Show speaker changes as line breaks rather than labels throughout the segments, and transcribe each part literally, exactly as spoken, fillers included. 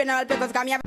in all because come here.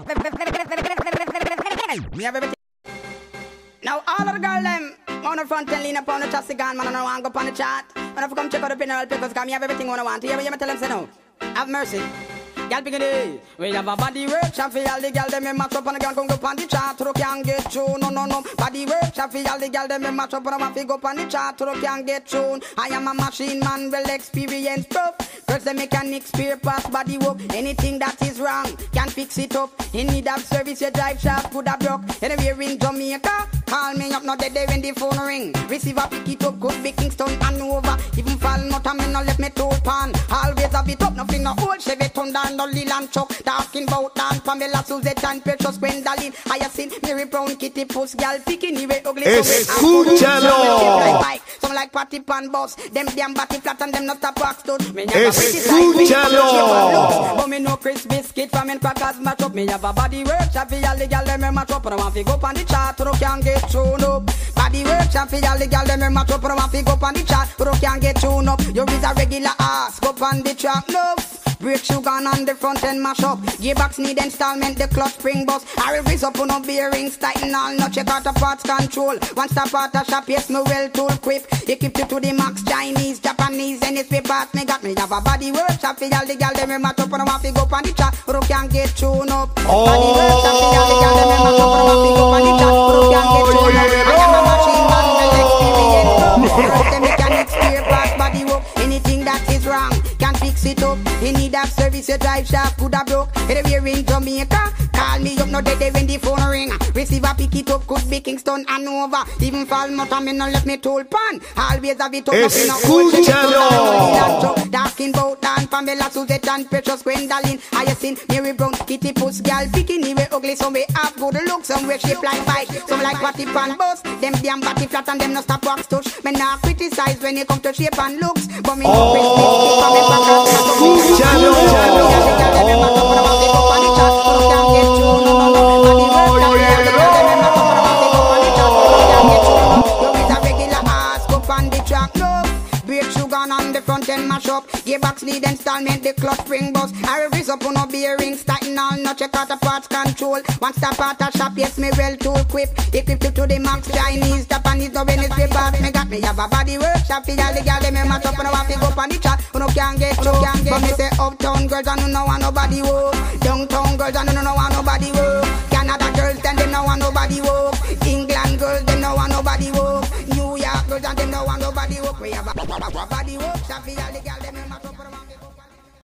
Me have everything. Now all of the girls them on the front and lean up on the chassis gun, man, I don't want to go on the chart. When I come check out the pinnacle because come here, have everything what I want. Here, you tell them say no. Have mercy. Girl pick it. We have a body workshop for all the girls them in match up on the girl come go on the chart. Through can get through. No no no. Body workshop for all the girls them in match up on the go on the chart. Through can get through. I am a machine man, well experienced proof. Girls the mechanics, spare parts, body work. Anything that is wrong can fix it up. In need of service, your drive shaft could have broke. Anywhere in Jamaica, call me up not the day when the phone ring. Receiver pick it up, good big Kingston and over. Even fall not a me no left me toe pan. Always have it up, nothing no old Chevy Thunder. No Leland Chuck, talking about Dan, Pamela, Suzette and Precious Gwendolyn, Hyacinth, Mary Brown, Kitty Puss, Gal, Picking, way ugly.
Escúchalo.
Some like Patty Pan Boss, them damn body flat and them not a box stone.
Escúchalo.
But me no Chris Biscuit, from in crackers match up. Me have a body workshop for all the gal them match up. And I want to go on the chart, but I can't get thrown up. Body workshop for all the gal them match up. And I want to go on the chart, but I can't get thrown up. You is a regular ass, go on the track, no. Brake shoe gun on the front end mash up. Gearbox need installment, the clutch spring bus. I raise up on no bearings, tighten all, no check out the parts control. One stop out the shop, yes, me well tool quick. Equipped it to the max, Chinese, Japanese, any spare parts me got. Me have a body workshop for all the gal them me match up. And I want to go on the chat, but I can't get thrown up. Body workshop for all the gal them me match up. And I want to go on the chat, but I can't get thrown up. I am a machine man, well experienced. The mechanics, spare parts, body work. Anything that is wrong can fix it up. You need a service, your drive shaft could have broke. Anywhere in Jamaica, call me up, no dead when the phone ring. Receiver pick it up, could be Kingston and over. Even fall not a me no left me told pan. Always have it up, nothing no old. Talking about Dan, Pamela, Suzette and Precious Gwendolyn, Hyacinth, Mary Brown, Kitty Puss, Gal, Picking, way ugly, some way have good look, some way shape like bike, some like Patty Pan Bus. Them damn body flat and them no stop wax touch. Me not criticize when it come to shape and looks, but me no on the front end mash up. Gearbox need installment, the clutch spring bus. I raise up on no bearings, tighten all, no check out the parts control. One stop out the shop, yes, me well tool equipped. Equipped it to the max, Chinese, Japanese, no business paper. Me got me have a body workshop, for all the gal them me match up. And I want to go on the chat, but no can't get through, can't get. But me say uptown girls, I don't know want nobody work. Downtown girls, I don't know want nobody work. Canada girls, then they know want nobody work. England girls, they know want nobody work. New York girls, and they know want nobody work. We have a body workshop, for all the